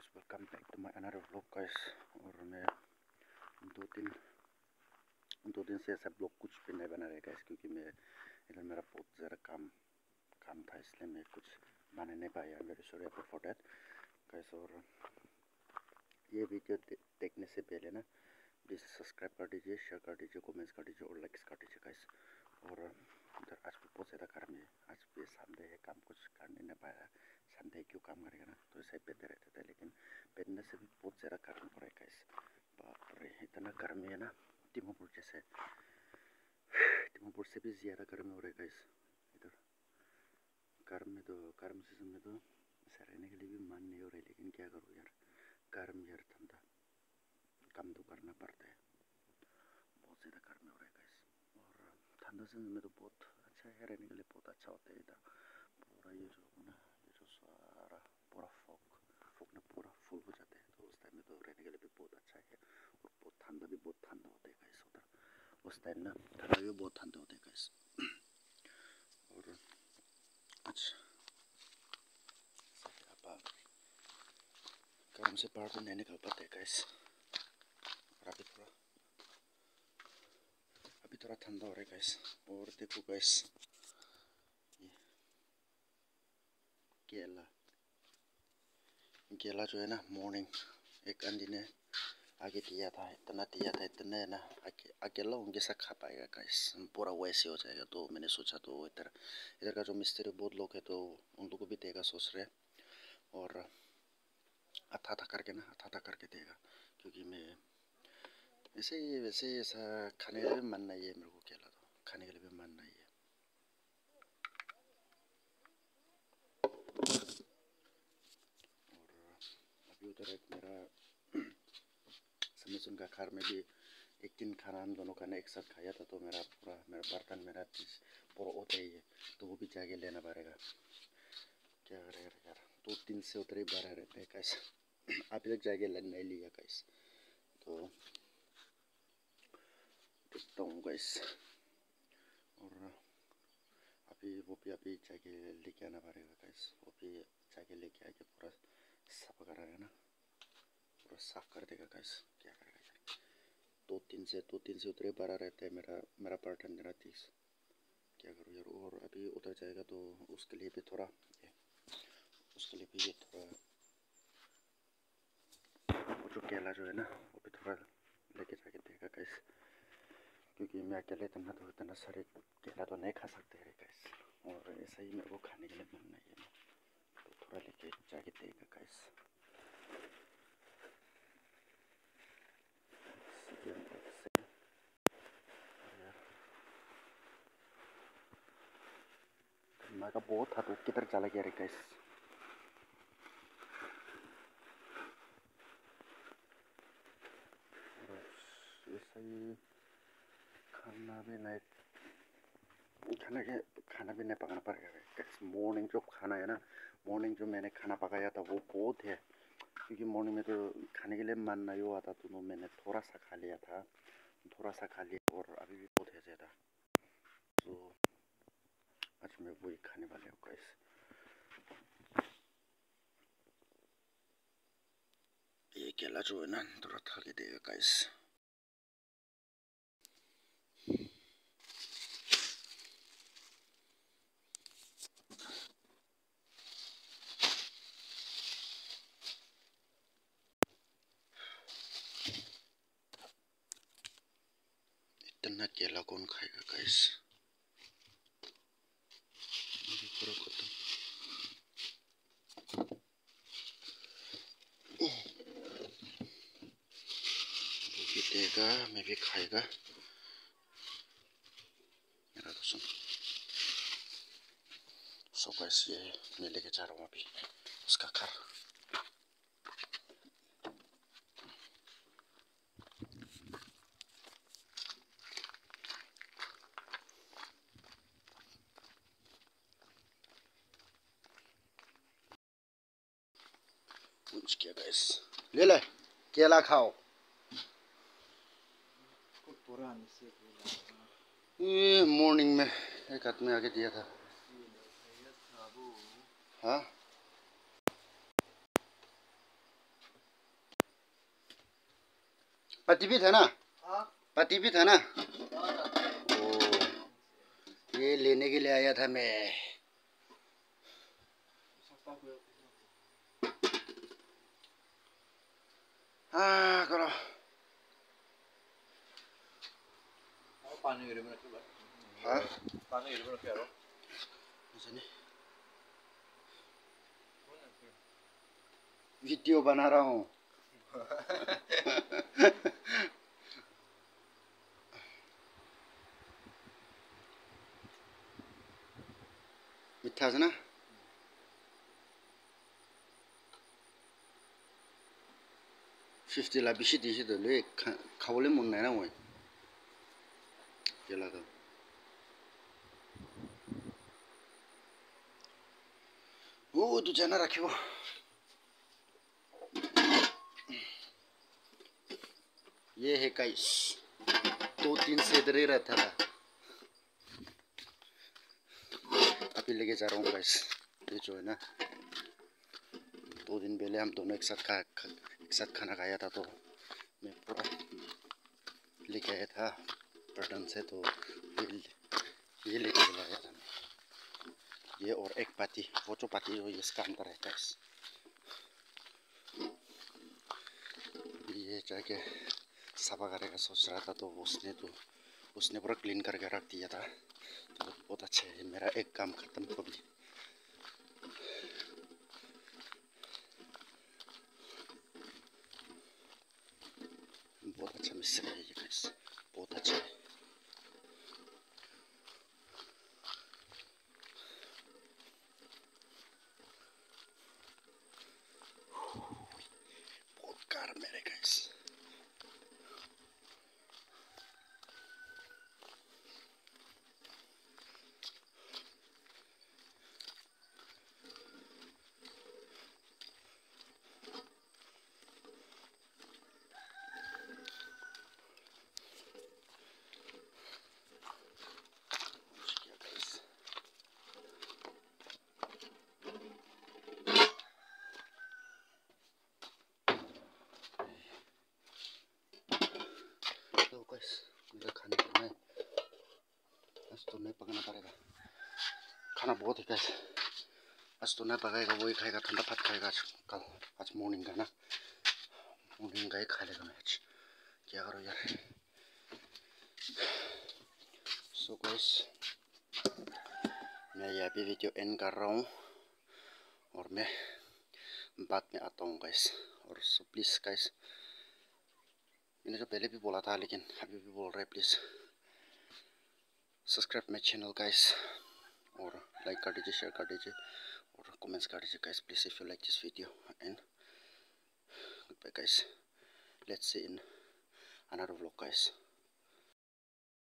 guys, welcome back to my another vlog guys। और मैं दो दिन से ऐसा ब्लॉग कुछ भी नहीं बना रहा guys, क्योंकि मैं इधर मेरा बहुत ज़्यादा काम था, इसलिए मैं कुछ बना नहीं पाया। I'm very sorry about for that guys। और ये वीडियो देखने से पहले ना प्लीज़ सब्सक्राइब कर दीजिए, शेयर कर दीजिए, कमेंट्स कर दीजिए और लाइक्स कर दीजिए गाइस। और इधर आज भी बहुत ज़्यादा गर्मी है, आज भी संडे है, काम कुछ करने नहीं पाया। संडे क्यों काम करेगा ना, तो ऐसे ही बैठे रहते थे, लेकिन बैठने से भी बहुत ज़्यादा गर्मी पड़ रहा है गाइस। बाप रे, इतना गर्मी है ना, दिमापुर से भी ज़्यादा गर्मी हो रहा है गाइस। इधर गर्म सीजन में तो ऐसा रहने के लिए भी मन नहीं हो रहा है, लेकिन क्या करूँ यार, गर्म यार ठंडा काम तो करना पड़ता है। बहुत ज़्यादा गर्मी हो रहा है गाइस। और ठंडा सीजन में तो बहुत अच्छा है, रहने के लिए बहुत अच्छा होता है। इधर पूरा ये जो सारा पूरा फॉग ना पूरा फुल हो जाता है, तो उस टाइम में तो रहने के लिए भी बहुत अच्छा है। और बहुत ठंडा होता है गाइस उधर, उस टाइम ना ठंडा भी बहुत ठंडा होता है गाइस। और अच्छा गर्म से बाहर भी नहीं निकल पाते गाइस। और अभी थोड़ा ठंडा हो रहा है गाइस। और देखो गाइस, केला जो है ना, मॉर्निंग एक आंटी ने आगे दिया था, इतना है ना, अकेला उनके साथ खा पाएगा गाइस, पूरा वैसे हो जाएगा। तो मैंने सोचा तो इधर का जो मिस्त्री बहुत लोग है, तो उन लोगों को भी देगा सोच रहे। और आधा करके देगा, क्योंकि मैं वैसे ऐसा खाने के लिए भी मन नहीं है मेरे को, केला तो खाने के लिए भी मन नहीं है। और अभी उधर एक मेरा समीचुन का घर में भी एक दिन खाना हम दोनों का एक साथ खाया था, तो मेरा बर्तन मेरा पूरा उधर ही है, तो वो भी जाके लेना पड़ेगा। क्या करेगा यार, 2 दिन से उधर ही बाहर रहते हैं कैसे। अभी तक जाके नहीं लिया गाइस, तो देखता हूँ गाइस। और अभी जाके लेके आना पड़ेगा गाइस, वो भी जाके लेके आके पूरा साफ करेगा ना, पूरा साफ कर देगा गाइस। क्या करेगा यार, 2 दिन से उधर ही बाहर रहता है मेरा बर्तन मेरा तीस। क्या करूँ यार। और अभी उधर जाएगा तो उसके लिए भी ये थोड़ा वो जो केला जो है ना, वो भी थोड़ा लेके जाके देगा गाइस, क्योंकि मैं अकेले इतना सारे केला तो नहीं खा सकते है गाइस। और ऐसा ही मेरे को खाने के लिए मन नहीं है, तो थोड़ा लेके जाके देगा गाइस। दिमाग का बहुत था, तो किधर चला गया रे गाइस। ऐसा ही खाना भी नहीं पकाना पड़ेगा गाइस। मॉर्निंग जो खाना है ना, मॉर्निंग जो मैंने खाना पकाया था वो बहुत है, क्योंकि मॉर्निंग में तो खाने के लिए मन नहीं हुआ था, तो मैंने थोड़ा सा खा लिया, और अभी भी बहुत है ज़्यादा। तो आज मैं वही खाने वाले हूँ गाइस। ये केला जो है ना, थोड़ा खा के देगा गाइस। इतना केला कौन खाएगा गाइस, पूरा खत्म। वो भी देगा, मैं भी खाएगा। मेरा तो सुन सो गाइस, ये मैं लेके जा रहा हूँ अभी उसका घर। पूछ किया गाइस, ले केला खाओ। ये मॉर्निंग में एक आदमी आके दिया था। हाँ पति भी था ना? हाँ पति भी था ना? हाँ ओ, ये लेने के लिए आया था मैं। हाँ करो। पानी गिरे में रखे हाँ पानी गिरे में रखे यारो वीडियो बना रहा हूँ। मिठा है ना? फिफ्टी ला बिसी दिसी तो ले खावले मन नहीं ना वो केला तो वो तो जाना रखियो। ये है गाइस 2-3 सेदरे रहता था अभी लेके जा रहा हूँ गाइस। ये जो है ना 2 दिन पहले हम दोनों एक साथ खाना खाया था तो मैं पूरा लेके आया था पटन से तो ये लेके आया था ये और एक पाती वो जो पाती जो इसका अंदर है गाइस। ये जाके सफा करेगा सोच रहा था तो उसने पूरा क्लीन करके रख दिया था तो बहुत अच्छा है। मेरा एक काम खत्म हो भी। बहुत अच्छा मिस्त्री है ये गाइस बहुत अच्छा है। बहुत कार मेरे गाइस। तो गाइस मेरा खाने का है आज तो नहीं पकाना पड़ेगा। खाना बहुत है गाइस आज तो नहीं पकाएगा वही खाएगा ठंडा भात खाएगा कल आज मॉर्निंग का ना मॉर्निंग का ही खा लेगा मैं आज क्या करो यार। सो गाइस मैं यहाँ पे वीडियो एंड कर रहा हूँ और मैं बाद में आता हूँ गाइस। और सो प्लीज़ गाइस मैंने तो पहले भी बोला था लेकिन अभी भी बोल रहा है please subscribe my channel guys और लाइक कर दीजिए शेयर कर दीजिए और कमेंट्स कर दीजिए guys please if you like this video and goodbye guys let's see in another vlog guys।